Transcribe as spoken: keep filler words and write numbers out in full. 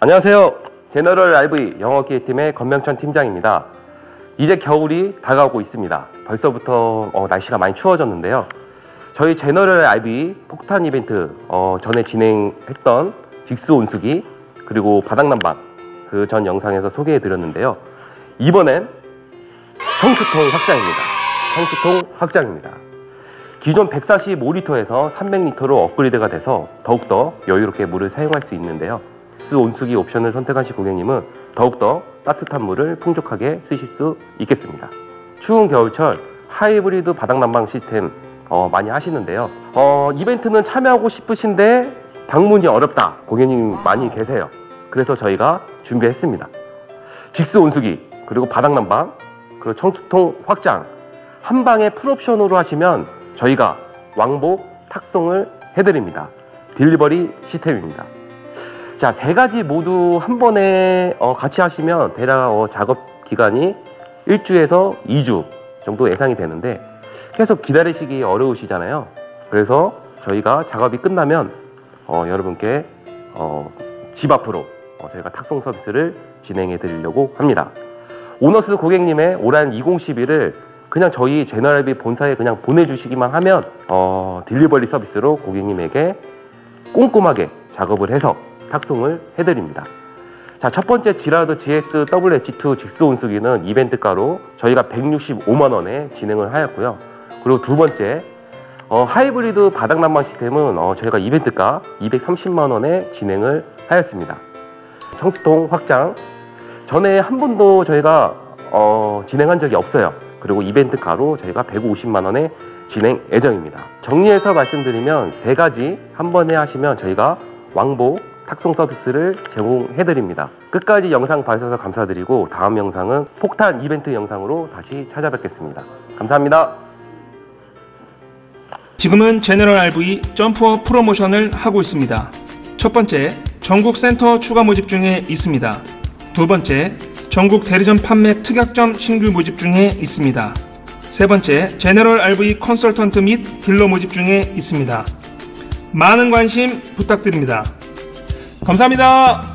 안녕하세요. 제너럴 알브이 영어기획팀의 권명천 팀장입니다. 이제 겨울이 다가오고 있습니다. 벌써부터 어, 날씨가 많이 추워졌는데요. 저희 제너럴 알브이 폭탄 이벤트 어, 전에 진행했던 직수 온수기 그리고 바닥난방 그 전 영상에서 소개해 드렸는데요. 이번엔 청수통 확장입니다. 청수통 확장입니다. 기존 백사십오 리터에서 삼백 리터로 업그레이드가 돼서 더욱더 여유롭게 물을 사용할 수 있는데요. 직수 온수기 옵션을 선택하신 고객님은 더욱더 따뜻한 물을 풍족하게 쓰실 수 있겠습니다. 추운 겨울철 하이브리드 바닥난방 시스템 어, 많이 하시는데요. 어, 이벤트는 참여하고 싶으신데 방문이 어렵다 고객님 많이 계세요. 그래서 저희가 준비했습니다. 직수 온수기 그리고 바닥난방 그리고 청수통 확장 한 방에 풀옵션으로 하시면 저희가 왕복 탁송을 해드립니다. 딜리버리 시스템입니다. 자, 세 가지 모두 한 번에 어, 같이 하시면 대략 어, 작업 기간이 일 주에서 이 주 정도 예상이 되는데 계속 기다리시기 어려우시잖아요. 그래서 저희가 작업이 끝나면 어, 여러분께 어, 집 앞으로 어, 저희가 탁송 서비스를 진행해 드리려고 합니다. 오너스 고객님의 오란 이천십일을 그냥 저희 제너럴알브이 본사에 그냥 보내주시기만 하면 어, 딜리버리 서비스로 고객님에게 꼼꼼하게 작업을 해서 탁송을 해드립니다. 자, 첫 번째 지라드 지에스 더블유에이치 투 직수 온수기는 이벤트가로 저희가 백육십오만 원에 진행을 하였고요. 그리고 두 번째 어, 하이브리드 바닥난방 시스템은 어, 저희가 이벤트가 이백삼십만 원에 진행을 하였습니다. 청수통 확장 전에 한 번도 저희가 어, 진행한 적이 없어요. 그리고 이벤트가로 저희가 백오십만 원에 진행 예정입니다. 정리해서 말씀드리면 세 가지 한 번에 하시면 저희가 왕복 탁송 서비스를 제공해 드립니다. 끝까지 영상 봐주셔서 감사드리고 다음 영상은 폭탄 이벤트 영상으로 다시 찾아뵙겠습니다. 감사합니다. 지금은 제너럴알브이 점프업 프로모션을 하고 있습니다. 첫 번째, 전국 센터 추가 모집 중에 있습니다. 두 번째, 전국 대리점 판매 특약점 신규 모집 중에 있습니다. 세 번째, 제너럴알브이 컨설턴트 및 딜러 모집 중에 있습니다. 많은 관심 부탁드립니다. 감사합니다.